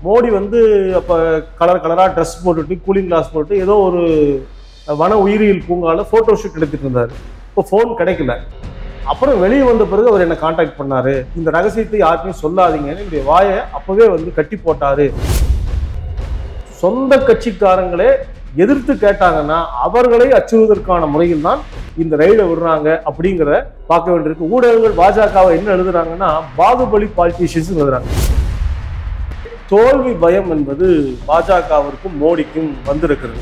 மோடி வந்து அப்போ கலர் கலராக ட்ரெஸ் போட்டுட்டு கூலிங் கிளாஸ் போட்டு ஏதோ ஒரு வன உயிரியல் பூங்காவில் ஃபோட்டோ ஷூட் எடுத்துட்டு இருந்தார். இப்போ ஃபோன் கிடைக்கல. அப்புறம் வெளியே வந்த பிறகு அவர் என்னை கான்டாக்ட் பண்ணாரு. இந்த ரகசியத்தை யாருக்குமே சொல்லாதீங்கன்னு என்னுடைய வாயை அப்பவே வந்து கட்டி போட்டாரு. சொந்த கட்சிக்காரங்களே எதிர்த்து கேட்டாங்கன்னா அவர்களை அச்சுறுவதற்கான முறையில் தான் இந்த ரயிலை விடுறாங்க அப்படிங்கிற பார்க்க வேண்டியிருக்கு. ஊடகங்கள் பாஜகவை என்ன எழுதுறாங்கன்னா பாகுபலி பாலிட்டிஷியன்ஸ் எழுதுறாங்க. தோல்வி பயம் என்பது பாஜகவிற்கும் மோடிக்கும் வந்திருக்கிறது.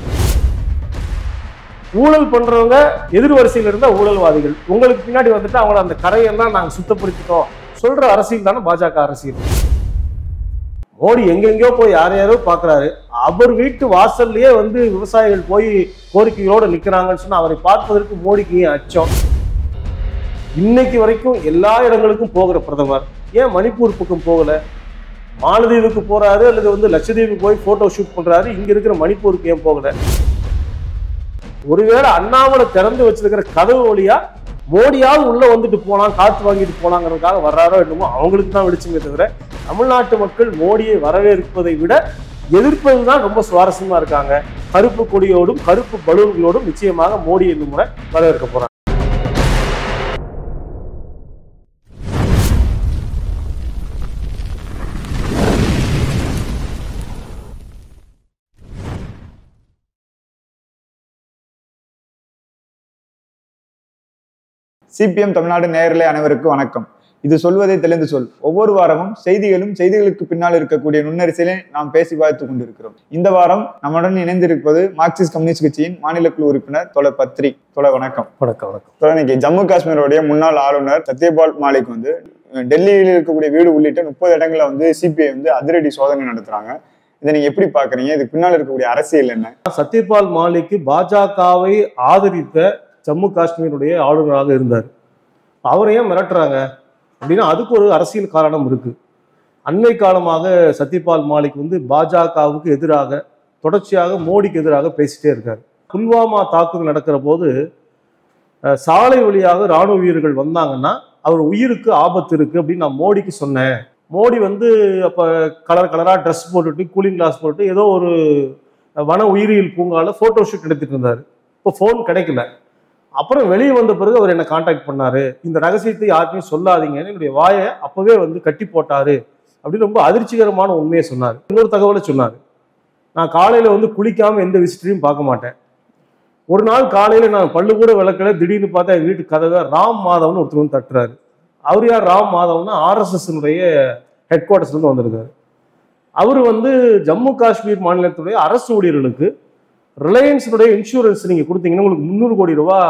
ஊழல் பண்றவங்க எதிர்வரிசையில் இருந்தா ஊழல்வாதிகள், உங்களுக்கு பின்னாடி வந்துட்டு அவங்கள அந்த கரையெல்லாம் நாங்க சுத்தப்படுத்திட்டோம் சொல்ற அரசியல் தானே பாஜக அரசியல். மோடி எங்கெங்கயோ போய் யாரையாரோ பாக்குறாரு. அவர் வீட்டு வாசல்லையே வந்து விவசாயிகள் போய் கோரிக்கைகளோட நிக்கிறாங்கன்னு சொன்னா அவரை பார்ப்பதற்கு மோடிக்கு ஏன் அச்சம்? இன்னைக்கு வரைக்கும் எல்லா இடங்களுக்கும் போகிற பிரதமர் ஏன் மணிப்பூர் பக்கம் போகல? மாலதீவுக்கு போறாரு அல்லது வந்து லட்சத்தீவுக்கு போய் போட்டோ ஷூட் பண்றாரு. இங்க இருக்கிற மணிப்பூருக்கு ஏன் போகல? ஒருவேளை அண்ணாமலை திறந்து வச்சிருக்கிற கதவு வழியா மோடியாவது உள்ள வந்துட்டு போலாம், காத்து வாங்கிட்டு போலாங்கிறதுக்காக வர்றாரோ என்னமோ அவங்களுக்கு தான் விடுச்சுங்க தவிர தமிழ்நாட்டு மக்கள் மோடியை வரவேற்பதை விட எதிர்ப்பதுதான் ரொம்ப சுவாரஸ்யமா இருக்காங்க. கருப்பு கொடியோடும் கருப்பு பலூன்களோடும் நிச்சயமாக மோடி இந்த முறை வரவேற்க போறாங்க. சிபிஎம் தமிழ்நாடு நேயர்களே அனைவருக்கும் வணக்கம். இது சொல்வதை தெளிந்து சொல். ஒவ்வொரு வாரமும் செய்திகளுக்கு பின்னால் இருக்கக்கூடிய நுண்ணரிசையிலே நாம் பேசி பார்த்துக் கொண்டிருக்கிறோம். இந்த வாரம் நம்முடன் இணைந்திருப்பது மார்க்சிஸ்ட் கம்யூனிஸ்ட் கட்சியின் மாநில குழு உறுப்பினர் தோழர் பத்ரி. தோழர் வணக்கம். வணக்கம். இன்னைக்கு ஜம்மு காஷ்மீருடைய முன்னாள் ஆளுநர் சத்யபால் மாலிக் வந்து டெல்லியில் இருக்கக்கூடிய வீடு உள்ளிட்ட 30 இடங்களை வந்து சிபிஐ வந்து அதிரடி சோதனை நடத்துறாங்க. இதை நீங்க எப்படி பாக்குறீங்க? இதுக்கு பின்னால் இருக்கக்கூடிய அரசியல் என்ன? சத்யபால் மாலிக் பாஜகவை ஆதரித்த ஜம்மு காஷ்மீருடைய ஆளுநராக இருந்தார். அவரையும் மிரட்டுறாங்க அப்படின்னா அதுக்கு ஒரு அரசியல் காரணம் இருக்கு. அண்மை காலமாக சத்யபால் மாலிக் வந்து பாஜகவுக்கு எதிராக தொடர்ச்சியாக மோடிக்கு எதிராக பேசிட்டே இருக்காரு. புல்வாமா தாக்குதல் நடக்கிற போது சாலை வழியாக ராணுவ வீரர்கள் வந்தாங்கன்னா அவர் உயிருக்கு ஆபத்து இருக்கு அப்படின்னு நான் மோடிக்கு சொன்னேன். மோடி வந்து அப்போ கலர் கலராக ட்ரெஸ் போட்டுட்டு கூலிங் கிளாஸ் போட்டு ஏதோ ஒரு வன உயிரியல் பூங்காவில் ஃபோட்டோ ஷூட் எடுத்துட்டு இருந்தார். இப்போ ஃபோன் கிடைக்கல. அப்புறம் வெளியே வந்த பிறகு அவர் என்னை கான்டாக்ட் பண்ணாரு. இந்த ரகசியத்தை யாருக்குமே சொல்லாதீங்கன்னு என்னுடைய வாயை அப்பவே வந்து கட்டி போட்டாரு அப்படின்னு ரொம்ப அதிர்ச்சிகரமான உண்மையை சொன்னார். இன்னொரு தகவலை சொன்னார். நான் காலையில வந்து குளிக்காம எந்த விசிட்டரையும் பார்க்க மாட்டேன். ஒரு நாள் காலையில நான் பல்லு கூட விளக்கல, திடீர்னு பார்த்தா என் வீட்டு கதவை ராம் மாதவ்னு ஒருத்தர் வந்து தட்டுறாரு. அவர் யார்? ராம் மாதவ்னா RSSனுடைய ஹெட் குவார்டர்ஸ்ல இருந்து வந்திருக்காரு. அவர் வந்து ஜம்மு காஷ்மீர் மாநிலத்துடைய அரசு ஊழியர்களுக்கு ரிலையன்ஸுடைய இன்சூரன்ஸ் நீங்க கொடுத்தீங்கன்னா உங்களுக்கு 300 கோடி ரூபாய்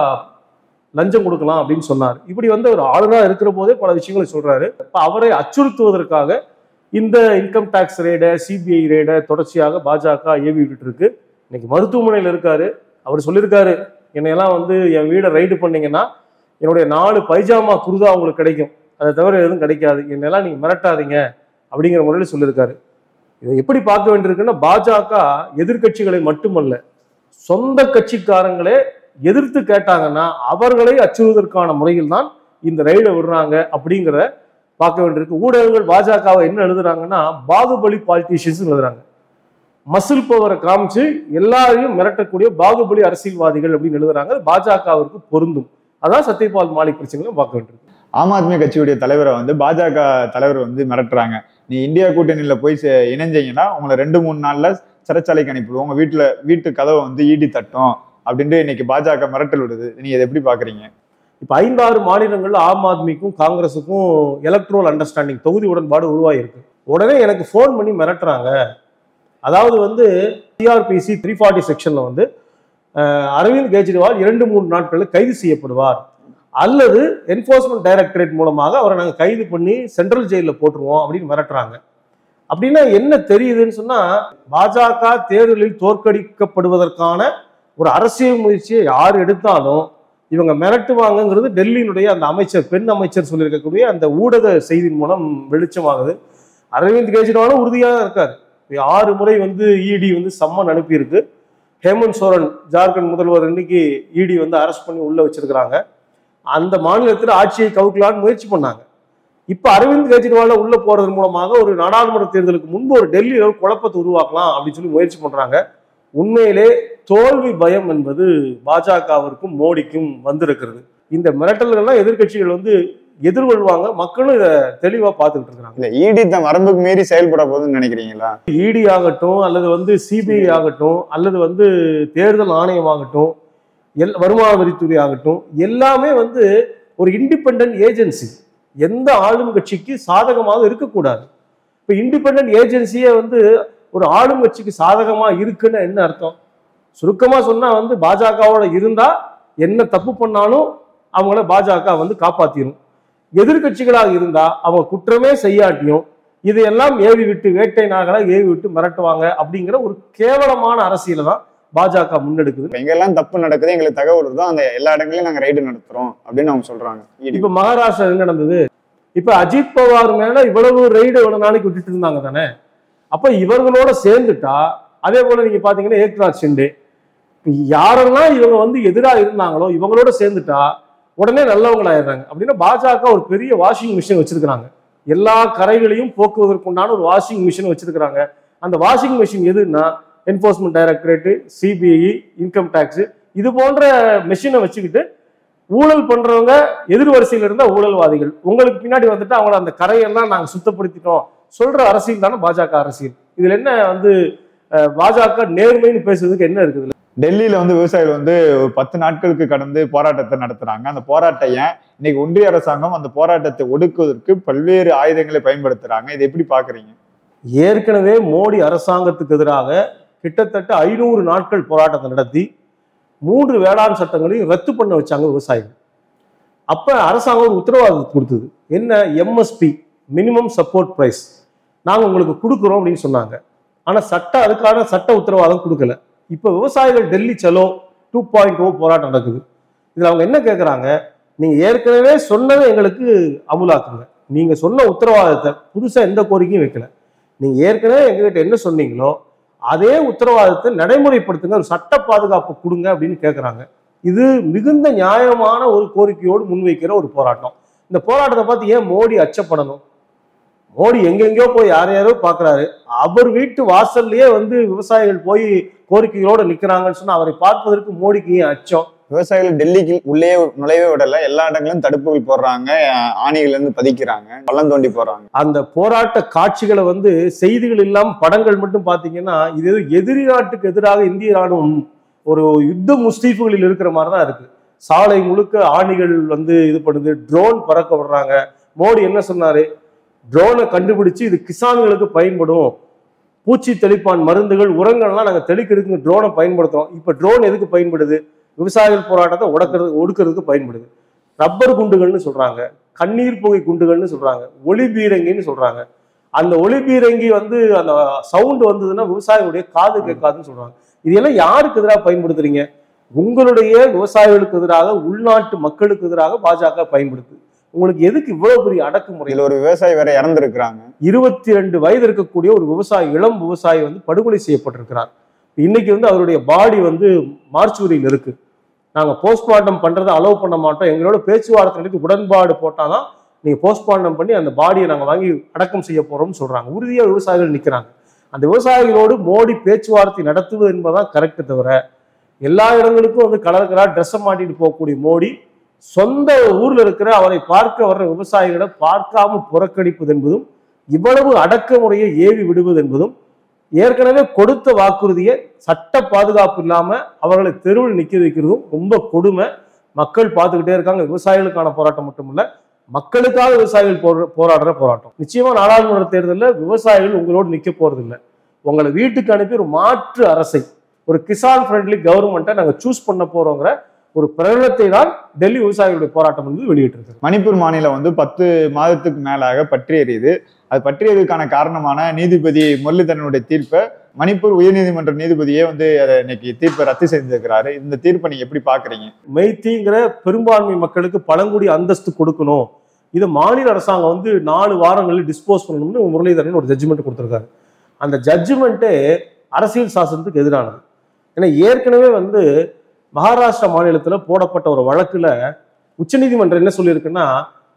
லஞ்சம் கொடுக்கலாம் அப்படின்னு சொன்னார். இப்படி வந்து ஒரு ஆளுநராக இருக்கிற போதே பல விஷயங்களை சொல்றாரு. இப்ப அவரை அச்சுறுத்துவதற்காக இந்த இன்கம் டாக்ஸ் ரெய்டை, சிபிஐ ரெய்டை தொடர்ச்சியாக பாஜக ஏவி விட்டுட்டு இருக்கு. இன்னைக்கு மருத்துவமனையில் இருக்காரு. அவர் சொல்லியிருக்காரு, என்னையெல்லாம் வந்து என் வீடை ரைடு பண்ணீங்கன்னா என்னுடைய 4 பைஜாமா குருதா உங்களுக்கு கிடைக்கும், அதை தவிர எதுவும் கிடைக்காது, என்னெல்லாம் நீங்க மிரட்டாதீங்க அப்படிங்கிற முறையில் சொல்லியிருக்காரு. இதை எப்படி பார்க்க வேண்டியிருக்குன்னா பாஜக எதிர்கட்சிகளை மட்டுமல்ல சொந்த கட்சிக்காரங்களே எதிர்த்து கேட்டாங்கன்னா அவர்களை அச்சுறுவதற்கான முறையில் தான் இந்த ரயிலை விடுறாங்க அப்படிங்கிற பார்க்க வேண்டியிருக்கு. ஊடகங்கள் பாஜகவை என்ன எழுதுறாங்கன்னா பாகுபலி பாலிட்டிஷியன்ஸ் எழுதுறாங்க. மசில் பவரை காமிச்சு எல்லாரையும் மிரட்டக்கூடிய பாகுபலி அரசியல்வாதிகள் அப்படின்னு எழுதுறாங்க. பாஜகவிற்கு பொருந்தும். அதான் சத்யபால் மாலிக் பிரச்சனையும் பார்க்க வேண்டியிருக்கு. ஆம் ஆத்மி கட்சியுடைய தலைவரை வந்து பாஜக தலைவர் வந்து மிரட்டுறாங்க. நீ இந்தியா கூட்டணியில போய் இணைஞ்சீங்கன்னா உங்களை 2-3 நாள்ல சிறைச்சாலைக்கு அனுப்பிடுவோம், உங்க வீட்டு கதவை வந்து ஈடி தட்டும் அப்படின்ட்டு இன்னைக்கு பாஜக மிரட்டல் விடுது. நீங்க இதை எப்படி பாக்குறீங்க? இப்ப 5-6 மாநிலங்கள்ல ஆம் ஆத்மிக்கும் காங்கிரஸுக்கும் எலக்ட்ரோல் அண்டர்ஸ்டாண்டிங் தொகுதி உடன்பாடு உருவாயிருக்கு. உடனே எனக்கு போன் பண்ணி மிரட்டுறாங்க. அதாவது வந்து CRPC 340 செக்ஷன்ல வந்து அரவிந்த் கெஜ்ரிவால் 2-3 நாட்களில் கைது செய்யப்படுவார், அல்லது என்போர்ஸ்மெண்ட் டைரக்டரேட் மூலமாக அவரை நாங்கள் கைது பண்ணி சென்ட்ரல் ஜெயிலில் போட்டுருவோம் அப்படின்னு மிரட்டுறாங்க. அப்படின்னா என்ன தெரியுதுன்னு சொன்னா பாஜக தேர்தலில் தோற்கடிக்கப்படுவதற்கான ஒரு அரசியல் முயற்சியை யார் எடுத்தாலும் இவங்க மிரட்டுவாங்கிறது டெல்லியினுடைய அந்த அமைச்சர், பெண் அமைச்சர் சொல்லியிருக்கக்கூடிய அந்த ஊடக செய்தியின் மூலம் வெளிச்சமாகுது. அரவிந்த் கெஜ்ரிவாலும் உறுதியாக இருக்காரு. 6 முறை வந்து இடி வந்து சம்மன் அனுப்பியிருக்கு. ஹேமந்த் சோரன் ஜார்க்கண்ட் முதல்வர் இன்னைக்கு இடி வந்து அரெஸ்ட் பண்ணி உள்ள வச்சிருக்கிறாங்க. அந்த மாநிலத்தில் ஆட்சியை கவுக்கலான்னு முயற்சி பண்ணாங்க. இப்ப அரவிந்த் கெஜ்ரிவால உள்ள போறது மூலமாக ஒரு நாடாளுமன்ற தேர்தலுக்கு முன்பு ஒரு டெல்லியில ஒரு குழப்பத்தை உருவாக்கலாம் அப்படின்னு சொல்லி முயற்சி பண்றாங்க. உண்மையிலே தோல்வி பயம் என்பது பாஜகவிற்கும் மோடிக்கும் வந்திருக்கிறது. இந்த மிரட்டல்கள்லாம் எதிர்கட்சிகள் வந்து எதிர்கொள்வாங்க. மக்களும் இதை தெளிவா பார்த்துக்கிட்டு இருக்கிறாங்க. இல்ல ஈடி தான் வரம்புக்கு மீறி செயல்பட போகுதுன்னு நினைக்கிறீங்களா? இடி ஆகட்டும், அல்லது வந்து சிபிஐ ஆகட்டும், அல்லது வந்து தேர்தல் ஆணையம் ஆகட்டும், வருமான வரித்துறை ஆகட்டும், எல்லாமே வந்து ஒரு இண்டிபெண்டன்ட் ஏஜென்சி. எந்த ஆளும் கட்சிக்கு சாதகமாக இருக்கக்கூடாது. இப்ப இண்டிபெண்டன்ட் ஏஜென்சியே வந்து ஒரு ஆளும் கட்சிக்கு சாதகமா இருக்குன்னு என்ன அர்த்தம்? சுருக்கமா சொன்னா வந்து பாஜகவோட இருந்தா என்ன தப்பு பண்ணாலும் அவங்கள பாஜக வந்து காப்பாத்திரும். எதிர்கட்சிகளாக இருந்தா அவங்க குற்றமே செய்யாட்டியும் இதையெல்லாம் ஏவி விட்டு வேட்டை நாகளை ஏவி விட்டு மிரட்டுவாங்க அப்படிங்கிற ஒரு கேவலமான அரசியலை தான் பாஜக முன்னெடுக்குது. எங்கெல்லாம் தப்பு நடக்குது எங்களுக்கு தகவல் வருதோ அந்த எல்லா இடங்களையும் நாங்க ரைடு நடத்துறோம் அப்படின்னு அவங்க சொல்றாங்க. இப்ப மகாராஷ்டிரா என்ன நடந்தது? இப்ப அஜித் பவார் மேல இவ்வளவு ரைடு இவ்வளவு நாளைக்கு விட்டுட்டு இருந்தாங்க தானே. அப்ப இவர்களோட சேர்ந்துட்டா அதே போல நீங்க பாத்தீங்கன்னா ஏக்நாத் ஷிண்டே, யாரெல்லாம் இவங்க வந்து எதிராக இருந்தாங்களோ இவங்களோட சேர்ந்துட்டா உடனே நல்லவங்களாயிடுறாங்க. அப்படின்னா பாஜக ஒரு பெரிய வாஷிங் மிஷின் வச்சிருக்கிறாங்க. எல்லா கரைகளையும் போக்குவதற்குண்டான ஒரு வாஷிங் மிஷின் வச்சிருக்கிறாங்க. அந்த வாஷிங் மிஷின் எதுன்னா enforcement directorate, CBI, income tax, இது போன்ற மெஷினை வச்சுக்கிட்டு ஊழல் பண்றவங்க எதிர்வரிசையில் இருந்தா ஊழல்வாதிகள், உங்களுக்கு பின்னாடி வந்துட்டு அவங்கள அந்த கரையெல்லாம் நாங்க சுத்தப்படுத்திட்டோம் சொல்ற அரசியல் தானே பாஜக அரசியல். இதுல என்ன வந்து பாஜக நேர்மைன்னு பேசுறதுக்கு என்ன இருக்குது? டெல்லியில வந்து விவசாயிகள் வந்து 10 நாட்களுக்கு கடந்து போராட்டத்தை நடத்துறாங்க. அந்த போராட்டம் ஏன் இன்னைக்கு ஒன்றிய அரசாங்கம் அந்த போராட்டத்தை ஒடுக்குவதற்கு பல்வேறு ஆயுதங்களை பயன்படுத்துறாங்க. இதை எப்படி பாக்குறீங்க? ஏற்கனவே மோடி அரசாங்கத்துக்கு எதிராக கிட்டத்தட்ட 500 நாட்கள் போராட்டத்தை நடத்தி 3 வேளாண் சட்டங்களையும் ரத்து பண்ண வச்சாங்க விவசாயிகள். அப்ப அரசாங்கம் ஒரு உத்தரவாதம் கொடுத்தது. என்ன? எம்எஸ்பி, மினிமம் சப்போர்ட் பிரைஸ், நாங்க உங்களுக்கு கொடுக்குறோம் அப்படின்னு சொன்னாங்க. ஆனா அதுக்கான சட்ட உத்தரவாதம் கொடுக்கல. இப்ப விவசாயிகள் டெல்லி சலோ 2.0 போராட்டம் நடக்குது. இதுல அவங்க என்ன கேட்கறாங்க? நீங்க ஏற்கனவே சொன்னதை எங்களுக்கு அமுலாக்குங்க. நீங்க சொன்ன உத்தரவாதத்தை புதுசா எந்த கோரிக்கையும் வைக்கல. நீங்க ஏற்கனவே எங்ககிட்ட என்ன சொன்னீங்களோ அதே உத்தரவாதத்தை நடைமுறைப்படுத்துங்க, ஒரு சட்ட பாதுகாப்பு கொடுங்க அப்படின்னு கேட்கறாங்க. இது மிகுந்த நியாயமான ஒரு கோரிக்கையோடு முன்வைக்கிற ஒரு போராட்டம். இந்த போராட்டத்தை பார்த்து ஏன் மோடி அச்சப்படணும்? மோடி எங்கெங்கயோ போய் யாரையாரோ பாக்குறாரு. அவர் வீட்டு வாசல்லையே வந்து விவசாயிகள் போய் கோரிக்கைகளோடு நிக்கிறாங்கன்னு சொன்னா அவரை பார்ப்பதற்கு மோடிக்கு ஏன் அச்சம்? விவசாயிகள் டெல்லிக்கு உள்ளே நுழைவே விடல. எல்லா இடங்களும் தடுப்புகள் போடுறாங்க, ஆணிகள் இருந்து பதிக்கிறாங்க, பள்ளம் தோண்டி போடுறாங்க. அந்த போராட்ட காட்சிகளை வந்து செய்திகள் இல்லாம படங்கள் மட்டும் பாத்தீங்கன்னா இது எதிரி நாட்டுக்கு எதிராக இந்திய ராணுவம் ஒரு யுத்த முஸ்தீஃபுகளில் இருக்கிற மாதிரிதான் இருக்கு. சாலை முழுக்க ஆணிகள் வந்து இது பண்ணுது, ட்ரோன் பறக்க விடுறாங்க. மோடி என்ன சொன்னாரு? ட்ரோனை கண்டுபிடிச்சு இது கிசான்களுக்கு பயன்படும், பூச்சி தெளிப்பான் மருந்துகள், உரங்கள்லாம் நாங்கள் தெளிக்கிறதுக்கு ட்ரோனை பயன்படுத்துறோம். இப்ப ட்ரோன் எதுக்கு பயன்படுது? விவசாயிகள் போராட்டத்தை ஒடுக்கிறதுக்கு பயன்படுது. ரப்பர் குண்டுகள்னு சொல்றாங்க, கண்ணீர் புகை குண்டுகள்னு சொல்றாங்க, ஒளி பீரங்கின்னு சொல்றாங்க. அந்த ஒளி பீரங்கி வந்து அந்த சவுண்ட் வந்ததுன்னா விவசாயிகளுடைய காது கேட்காதுன்னு சொல்றாங்க. இதெல்லாம் யாருக்கு எதிராக பயன்படுத்துறீங்க? உங்களுடைய விவசாயிகளுக்கு எதிராக, உள்நாட்டு மக்களுக்கு எதிராக பாஜக பயன்படுத்து. உங்களுக்கு எதுக்கு இவ்வளவு பெரிய அடக்குமுறை? ஒரு விவசாயி வேற இறந்திருக்கிறாங்க. 22 வயது இருக்கக்கூடிய ஒரு விவசாயி, இளம் விவசாயி வந்து படுகொலை செய்யப்பட்டிருக்கிறார். இன்னைக்கு வந்து அவருடைய பாடி வந்து மார்ச்சுவரியில் இருக்கு. நாங்க போஸ்ட்மார்ட்டம் பண்றதை அலோவ் பண்ண மாட்டோம், எங்களோட பேச்சுவார்த்தை நடத்தி உடன்பாடு போட்டாதான் நீங்க போஸ்ட்மார்ட்டம் பண்ணி அந்த பாடியை நாங்க வாங்கி அடக்கம் செய்ய போறோம்னு சொல்றாங்க. உறுதியா விவசாயிகள் நிக்கிறாங்க. அந்த விவசாயிகளோடு மோடி பேச்சுவார்த்தை நடத்துவது என்பதுதான் கரெக்ட். தவிர எல்லா இடங்களுக்கும் வந்து கலர் ட்ரெஸ்ஸை மாட்டிட்டு போகக்கூடிய மோடி சொந்த ஊர்ல இருக்கிற அவரை பார்க்க வர்ற விவசாயிகளை பார்க்காம புறக்கணிப்பது என்பதும், இவ்வளவு அடக்குமுறையை ஏவி விடுவது என்பதும், ஏற்கனவே கொடுத்த வாக்குறுதியை சட்ட பாதுகாப்பு இல்லாம அவர்களை தெருவில் நிக்க வைக்கிறதும் ரொம்ப கொடுமை. மக்கள் பார்த்துக்கிட்டே இருக்காங்க. விவசாயிகளுக்கான போராட்டம் மட்டும் இல்ல, மக்களுக்காக விவசாயிகள் போராடுற போராட்டம். நிச்சயமா நாடாளுமன்ற தேர்தலில் விவசாயிகள் உங்களோடு நிக்க போறது இல்லை. உங்களை வீட்டுக்கு அனுப்பி ஒரு மாற்று அரசை, ஒரு கிசான் ஃப்ரெண்ட்லி கவர்மெண்ட்டை நாங்க சூஸ் பண்ண போறோங்கிற ஒரு பிரகடனத்தை தான் டெல்லி விவசாயிகளுடைய போராட்டம் வந்து வெளியிட்டிருக்கு. மணிப்பூர் மாநிலம் வந்து 10 மாதத்துக்கு மேலாக பற்றி எறியுது. அது பற்றியதுக்கான காரணமான நீதிபதி முரளிதரனுடைய தீர்ப்பை மணிப்பூர் உயர்நீதிமன்ற நீதிபதியே வந்து அதை இன்னைக்கு தீர்ப்பை ரத்து செஞ்சிருக்கிறாரு. இந்த தீர்ப்பை நீங்க எப்படி பாக்குறீங்க? மெய்த்திங்கிற பெரும்பான்மை மக்களுக்கு பழங்குடி அந்தஸ்து கொடுக்கணும், இதை மாநில அரசாங்கம் வந்து 4 வாரங்களில் டிஸ்போஸ் பண்ணணும்னு முரளிதரன் ஒரு ஜட்ஜ்மெண்ட் கொடுத்திருக்காரு. அந்த ஜட்ஜ்மெண்ட்டே அரசியல் சாசனத்துக்கு எதிரானது. ஏன்னா ஏற்கனவே வந்து மகாராஷ்டிரா மாநிலத்தில் போடப்பட்ட ஒரு வழக்குல உச்சநீதிமன்றம் என்ன சொல்லியிருக்குன்னா,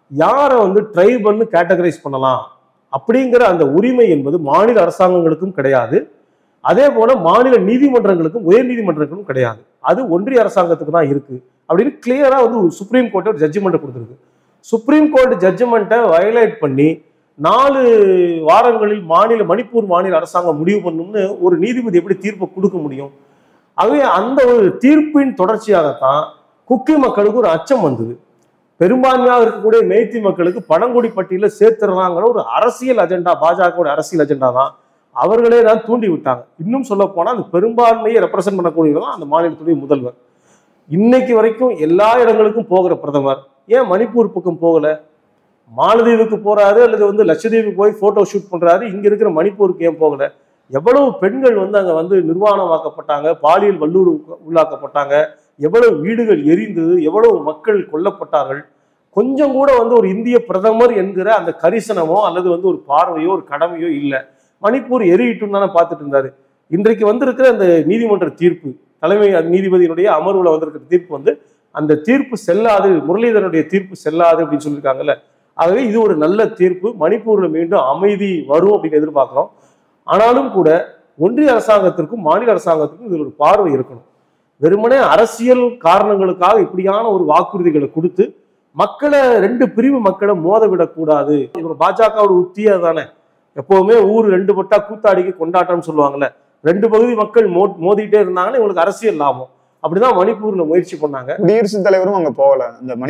யாரை வந்து ட்ரைபல்னு கேட்டகரைஸ் பண்ணலாம் அப்படிங்கிற அந்த உரிமை என்பது மாநில அரசாங்கங்களுக்கும் கிடையாது. அதே போல மாநில நீதிமன்றங்களுக்கும் உயர் நீதிமன்றங்களுக்கும் கிடையாது. அது ஒன்றிய அரசாங்கத்துக்கு தான் இருக்கு அப்படின்னு கிளியரா வந்து சுப்ரீம் கோர்ட் ஒரு ஜட்ஜ்மெண்ட் கொடுத்துருக்கு. சுப்ரீம் கோர்ட் ஜட்ஜ்மெண்ட்டை வயலேட் பண்ணி 4 வாரங்களில் மணிப்பூர் மாநில அரசாங்கம் முடிவு பண்ணும்னு ஒரு நீதிபதி எப்படி தீர்ப்பை கொடுக்க முடியும்? ஆகவே அந்த ஒரு தீர்ப்பின் தொடர்ச்சியாகத்தான் குக்கி மக்களுக்கு ஒரு அச்சம் வந்தது. பெரும்பான்மையாக இருக்கக்கூடிய மேய்த்தி மக்களுக்கு பழங்குடி பட்டியல சேர்த்துறாங்கிற ஒரு அரசியல் அஜெண்டா, பாஜக அரசியல் அஜெண்டா தான் அவர்களே தான் தூண்டி விட்டாங்க. இன்னும் சொல்ல போனா அந்த பெரும்பான்மையை ரெப்ரசென்ட் பண்ணக்கூடியதான் அந்த மாநிலத்துடைய முதல்வர். இன்னைக்கு வரைக்கும் எல்லா இடங்களுக்கும் போகிற பிரதமர் ஏன் மணிப்பூர் பக்கம் போகல? மாலத்தீவுக்கு போறாரு அல்லது வந்து லட்சத்தீவுக்கு போய் போட்டோ ஷூட் பண்றாரு, இங்க இருக்கிற மணிப்பூருக்கு ஏன் போகல? எவ்வளவு பெண்கள் வந்து அங்க வந்து நிர்வாணமாக்கப்பட்டாங்க, பாலியல் வல்லூர் உள்ளாக்கப்பட்டாங்க, எவ்வளவு வீடுகள் எரிந்தது, எவ்வளவு மக்கள் கொல்லப்பட்டார்கள். கொஞ்சம் கூட வந்து ஒரு இந்திய பிரதமர் என்கிற அந்த கரிசனமோ அல்லது வந்து ஒரு பார்வையோ ஒரு கடமையோ இல்லை. மணிப்பூர் எரியிட்டும் தானே பார்த்துட்டு இருந்தாரு. இன்றைக்கு வந்திருக்கிற அந்த நீதிமன்ற தீர்ப்பு, தலைமை நீதிபதியினுடைய அமர்வுல வந்திருக்கிற தீர்ப்பு வந்து அந்த தீர்ப்பு செல்லாது, முரளிதரனுடைய தீர்ப்பு செல்லாது அப்படின்னு சொல்லியிருக்காங்கல்ல. ஆகவே இது ஒரு நல்ல தீர்ப்பு. மணிப்பூர்ல மீண்டும் அமைதி வரும் அப்படின்னு எதிர்பார்க்கிறோம். ஆனாலும் கூட ஒன்றிய அரசாங்கத்திற்கும் மாநில அரசாங்கத்திற்கும் இதில் ஒரு பார்வை இருக்கணும். வெறுமனே அரசியல் காரணங்களுக்காக இப்படியான ஒரு வாக்குறுதிகளை கொடுத்து மக்களை 2 பிரிவு மக்களை மோத விடக்கூடாது. இவங்க பாஜகவோட உத்தியா தானே, எப்பவுமே ஊர் 2 பட்டா கூத்தாடிக்கு கொண்டாட்டம் சொல்லுவாங்கல்ல. 2 பகுதி மக்கள் மோதிட்டே இருந்தாங்கன்னா இவங்களுக்கு அரசியல் லாபம். அப்படிதான் மணிப்பூர்ல முயற்சி பண்ணாங்க. குடியரசுத் தலைவரும் அங்க போகல.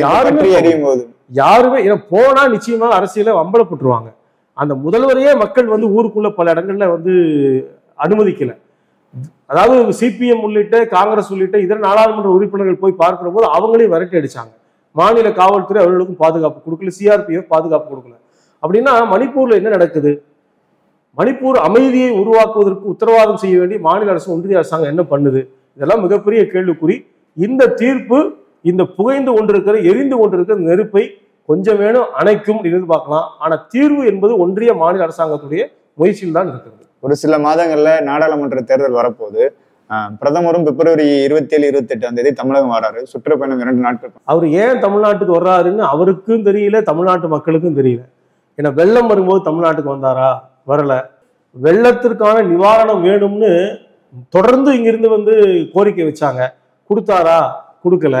யாருமே போனா நிச்சயமா அரசியல அம்பலப்பட்டுருவாங்க. அந்த முதல்வரையே மக்கள் வந்து ஊருக்குள்ள பல இடங்கள்ல வந்து அனுமதிக்கல. அதாவது சிபிஎம் உள்ளிட்ட காங்கிரஸ் உள்ளிட்ட இதர நாடாளுமன்ற உறுப்பினர்கள் போய் பார்க்கிற போது அவங்களையும் விரட்டி அடிச்சாங்க. மாநில காவல்துறை அவர்களுக்கும் பாதுகாப்பு கொடுக்கல, சிஆர்பிஎஃப் பாதுகாப்பு கொடுக்கல. அப்படின்னா மணிப்பூர்ல என்ன நடக்குது? மணிப்பூர் அமைதியை உருவாக்குவதற்கு உத்தரவாதம் செய்ய வேண்டிய மாநில அரசு ஒன்றிய அரசாங்கம் என்ன பண்ணுது? இதெல்லாம் மிகப்பெரிய கேள்விக்குறி. இந்த தீர்ப்பு இந்த புகைந்து கொண்டிருக்கிற எரிந்து கொண்டிருக்கிற நெருப்பை கொஞ்சம் வேணும் அணைக்கும் எதிர்பார்க்கலாம். ஆனா தீர்வு என்பது ஒன்றிய மாநில அரசாங்கத்துடைய முயற்சியில் தான் இருக்கிறது. ஒரு சில மாதங்கள்ல நாடாளுமன்ற தேர்தல் வரப்போகுது. பிரதமரும் பிப்ரவரி 27, 28 தமிழகம் வராரு. சுற்றுப்பயணம் 2 நாட்கள். அவர் ஏன் தமிழ்நாட்டுக்கு வர்றாருன்னு அவருக்கும் தெரியல, தமிழ்நாட்டு மக்களுக்கும் தெரியல. ஏன்னா வெள்ளம் வரும்போது தமிழ்நாட்டுக்கு வந்தாரா? வரல. வெள்ளத்திற்கான நிவாரணம் வேணும்னு தொடர்ந்து இங்கிருந்து வந்து கோரிக்கை வச்சாங்க. கொடுத்தாரா? கொடுக்கல.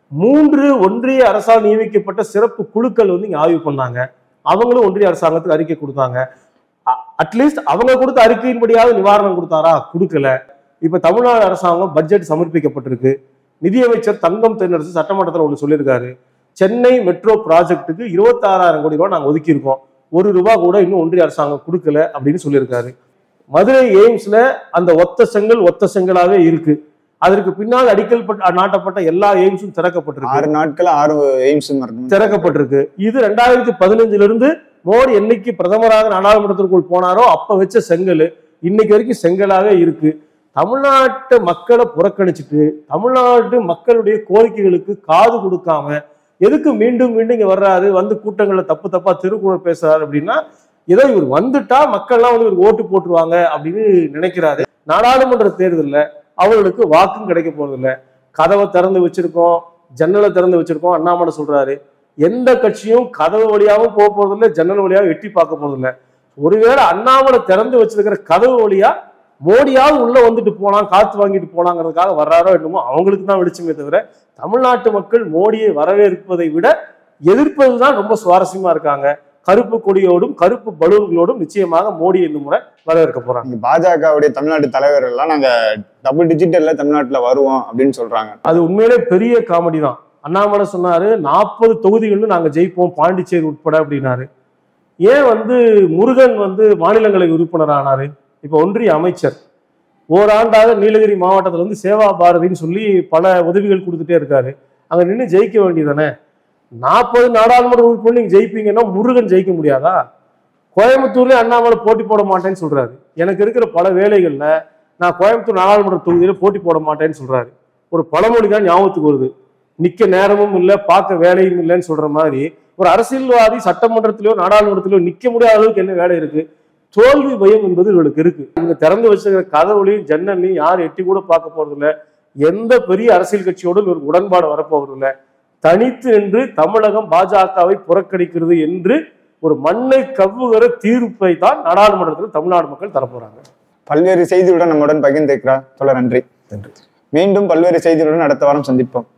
3 ஒன்றிய அரசால் நியமிக்கப்பட்ட சிறப்பு குழுக்கள் வந்து இங்க ஆய்வு பண்ணாங்க. அவங்களும் ஒன்றிய அரசாங்கத்துக்கு அறிக்கை கொடுத்தாங்க. அட்லீஸ்ட் அவங்க கொடுத்த அறிக்கையின்படியாவது நிவாரணம் கொடுத்தாரா? கொடுக்கல. இப்ப தமிழ்நாடு அரசாங்கம் பட்ஜெட் சமர்ப்பிக்கப்பட்டிருக்கு. நிதியமைச்சர் தங்கம் தென்னரசு சட்டமன்றத்தில் ஒன்று சொல்லியிருக்காரு. சென்னை மெட்ரோ ப்ராஜெக்டுக்கு 26,000 கோடி ரூபாய் நாங்கள் ஒதுக்கியிருக்கோம், ₹1 கூட இன்னும் ஒன்றிய அரசாங்கம் கொடுக்கல அப்படின்னு சொல்லியிருக்காரு. மதுரை எய்ம்ஸ்ல அந்த ஒத்த செங்கலாவே இருக்கு. அதற்கு பின்னால் அடிக்கல் நாட்டப்பட்ட எல்லா எய்ம்ஸும் திறக்கப்பட்டிருக்கு. 6 நாட்கள் 6 எய்ம்ஸ் திறக்கப்பட்டிருக்கு. இது 2015 இருந்து மோடி என்னைக்கு பிரதமராக நாடாளுமன்றத்திற்குள் போனாரோ அப்ப வச்ச செங்கல் இன்னைக்கு வரைக்கும் செங்கலாவே இருக்கு. தமிழ்நாட்டு மக்களை புறக்கணிச்சுட்டு தமிழ்நாட்டு மக்களுடைய கோரிக்கைகளுக்கு காது கொடுக்காம எதுக்கு மீண்டும் மீண்டும் இங்க வர்றாரு, வந்து கூட்டங்கள்ல தப்பா திருக்குறள் பேசுறாரு அப்படின்னா ஏதோ இவர் வந்துட்டா மக்கள்லாம் வந்து இவர் ஓட்டு போட்டுருவாங்க அப்படின்னு நினைக்கிறாரு. நாடாளுமன்ற தேர்தலில் அவர்களுக்கு வாக்கும் கிடைக்க போறதில்லை. கதவை திறந்து வச்சிருக்கோம், ஜன்னலை திறந்து வச்சிருக்கோம் அண்ணாமலை சொல்றாரு. எந்த கட்சியும் கதவு வழியாவும் போக போறதில்லை, ஜன்னல் வழியாவும் எட்டி பார்க்க போறதில்லை. ஒருவேளை அண்ணாமலை திறந்து வச்சிருக்கிற கதவு வழியா மோடியாவது உள்ள வந்துட்டு போலாம், காத்து வாங்கிட்டு போலாங்கிறதுக்காக வர்றாரோ என்னமோ அவங்களுக்கு தான் வெளிச்சமே தவிர தமிழ்நாட்டு மக்கள் மோடியை வரவேற்பதை விட எதிர்ப்பதுதான் ரொம்ப சுவாரஸ்யமா இருக்காங்க. கருப்பு கொடியோடும் கருப்பு பலூன்களோடும் நிச்சயமாக மோடி இந்த முறை வரவேற்க போறாங்க. பாஜகவுடைய தமிழ்நாட்டு தலைவர்கள் எல்லாம் நாங்க டபுள் டிஜிட்டல்ல தமிழ்நாட்டுல வருவோம் அப்படின்னு சொல்றாங்க. அது உண்மையிலே பெரிய காமெடி தான். அண்ணாமலை சொன்னாரு 40 தொகுதிகள்னு நாங்க ஜெயிப்போம் பாண்டிச்சேரி உட்பட அப்படின்னாரு. ஏன் வந்து முருகன் வந்து மாநிலங்களவை உறுப்பினர் ஆனாரு? இப்ப ஒன்றிய அமைச்சர் ஓராண்டாக நீலகிரி மாவட்டத்துல வந்து சேவா பாரதின்னு சொல்லி பல உதவிகள் கொடுத்துட்டே இருக்காரு. அங்க நின்று ஜெயிக்க வேண்டியதானே? 40 நாடாளுமன்ற உறுப்பினர் நீங்க ஜெயிப்பீங்கன்னா முருகன் ஜெயிக்க முடியாதா? கோயம்புத்தூர்ல அண்ணாமலை போட்டி போட மாட்டேன்னு சொல்றாரு. எனக்கு இருக்கிற பல வேலைகள்ல நான் கோயம்புத்தூர் நாடாளுமன்ற தொகுதியில போட்டி போட மாட்டேன்னு சொல்றாரு. ஒரு பழமொழி தான் ஞாபகத்துக்கு வருது, நிக்க நேரமும் இல்லை பார்க்க வேலையும் இல்லைன்னு சொல்ற மாதிரி ஒரு அரசியல்வாதி சட்டமன்றத்திலயோ நாடாளுமன்றத்திலயோ நிக்க முடியாத அளவுக்கு என்ன வேலை இருக்கு? தோல்வி பயம் என்பது இவளுக்கு இருக்கு. இவங்க திறந்து வச்சிருக்கிற கதவுலையும் ஜன்னல்லையும் யாரும் எட்டி கூட பார்க்க போறது இல்லை. எந்த பெரிய அரசியல் கட்சியோடும் இவருக்கு உடன்பாடு வரப்போகிறது இல்லை. தனித்து நின்று தமிழகம் பாஜகவை புறக்கணிக்கிறது என்று ஒரு மண்ணை கவ்வுகிற தீர்ப்பை தான் நாடாளுமன்றத்தில் தமிழ்நாடு மக்கள் தரப்போறாங்க. பல்வேறு செய்தியுடன் நம்முடன் பகிர்ந்திருக்கிறார். நன்றி. மீண்டும் பல்வேறு செய்திகளுடன் அடுத்த வாரம் சந்திப்போம்.